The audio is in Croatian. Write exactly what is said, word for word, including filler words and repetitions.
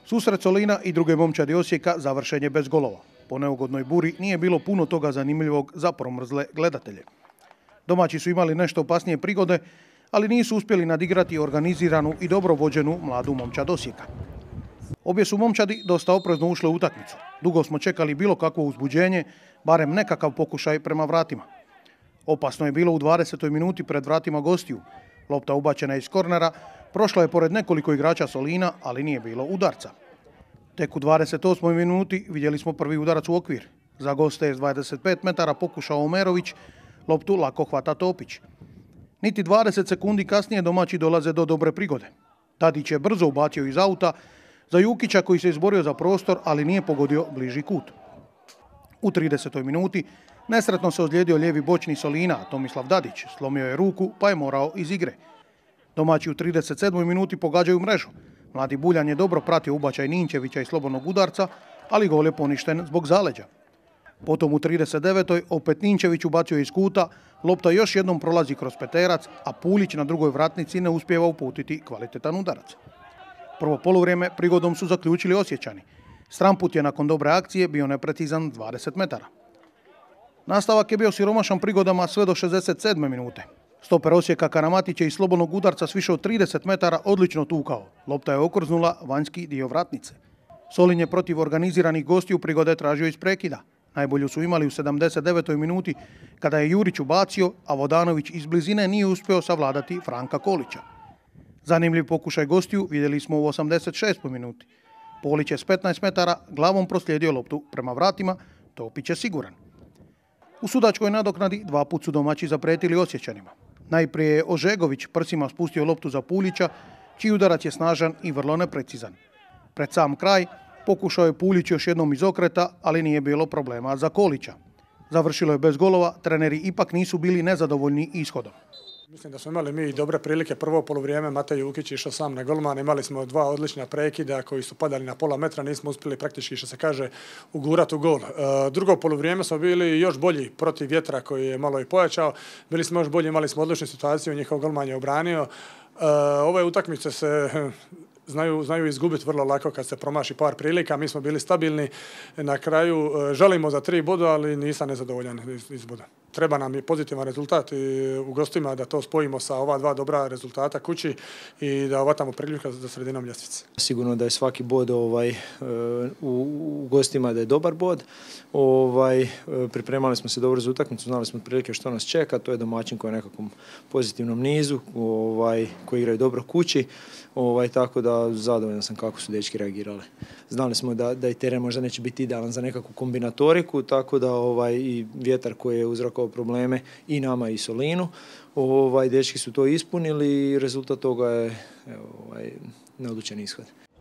Susret Solina i druge momčadi Osijeka završen je bez golova. Po neugodnoj buri nije bilo puno toga zanimljivog za promrzle gledatelje. Domaći su imali nešto opasnije prigode, ali nisu uspjeli nadigrati organiziranu i dobro vođenu mladu momčad Osijeka. Obje su momčadi dosta oprezno ušle u utakmicu. Dugo smo čekali bilo kakvo uzbuđenje, barem nekakav pokušaj prema vratima. Opasno je bilo u dvadesetoj minuti pred vratima gostiju. Lopta ubačena iz kornera, prošla je pored nekoliko igrača Solina, ali nije bilo udarca. Tek u dvadeset osmoj minuti vidjeli smo prvi udarac u okvir. Za goste je s dvadeset pet metara pokušao Omerović, loptu lako hvata Topić. Niti dvadeset sekundi kasnije domaći dolaze do dobre prigode. Tadić je brzo ubacio iz auta za Jukića koji se izborio za prostor, ali nije pogodio bliži kut. U tridesetoj minuti nesretno se ozlijedio lijevi bočni Solina, Tomislav Dadić, slomio je ruku pa je morao iz igre. Domaći u trideset sedmoj minuti pogađaju mrežu. Mladi Buljan je dobro pratio ubačaj Ninčevića i slobodnog udarca, ali gol je poništen zbog zaleđa. Potom u trideset devetoj opet Ninčević ubacio iz kuta, lopta još jednom prolazi kroz peterac, a Pulić na drugoj vratnici ne uspijeva uputiti kvalitetan udarac. Prvo poluvrijeme prigodom su zaključili Osječani. Stramput je nakon dobre akcije bio neprecizan dvadeset metara. Nastavak je bio siromašan prigodama sve do šezdeset sedme minute. Stoper Osijeka Karamatić je iz slobodnog udarca s više od trideset metara odlično tukao. Lopta je okrznula vanjski dio vratnice. Solin je protiv organiziranih gostiju prigode tražio iz prekida. Najbolju su imali u sedamdeset devetoj minuti kada je Jurić ubacio, a Vodanović iz blizine nije uspio savladati Franka Kolića. Zanimljiv pokušaj gostiju vidjeli smo u osamdeset šestoj minuti. Polić je s petnaest metara glavom proslijedio loptu prema vratima, Topić je siguran. U sudačkoj nadoknadi dva put su domaći zaprijetili Osječanima. Najprije je Ožegović prsima spustio loptu za Puljića, čiji udarac je snažan i vrlo neprecizan. Pred sam kraj pokušao je Puljić još jednom iz okreta, ali nije bilo problema za Kolića. Završilo je bez golova, treneri ipak nisu bili nezadovoljni ishodom. Mislim da smo imali mi dobre prilike. Prvo poluvrijeme Matej Jukić išao sam na golman, imali smo dva odlična prekida koji su padali na pola metra, nismo uspjeli praktički, što se kaže, ugurati u gol. Drugo poluvrijeme smo bili još bolji protiv vjetra koji je malo i pojačao. Bili smo još bolji, imali smo odličnu situaciju, njihov golman je obranio. Ove utakmice se Znaju, znaju izgubiti vrlo lako kad se promaši par prilika. Mi smo bili stabilni. Na kraju želimo za tri boda, ali nisam nezadovoljan iz, iz boda. Treba nam je pozitivan rezultat u gostima da to spojimo sa ova dva dobra rezultata kući i da ovatamo prilika za sredinom ljestvice. Sigurno da je svaki bod ovaj, u, u gostima da je dobar bod. Ovaj, pripremali smo se dobro za utakmicu, znali smo prilike što nas čeka. To je domaćin koji je u nekakvom pozitivnom nizu, ovaj, koji igraju dobro kući. Ovaj, tako da zadovoljan sam kako su dečki reagirali. Znali smo da, da i teren možda neće biti idealan za nekakvu kombinatoriku, tako da ovaj, i vjetar koji je uzrokovao probleme i nama i Solinu, ovaj, dečki su to ispunili i rezultat toga je ovaj, neodlučen ishod.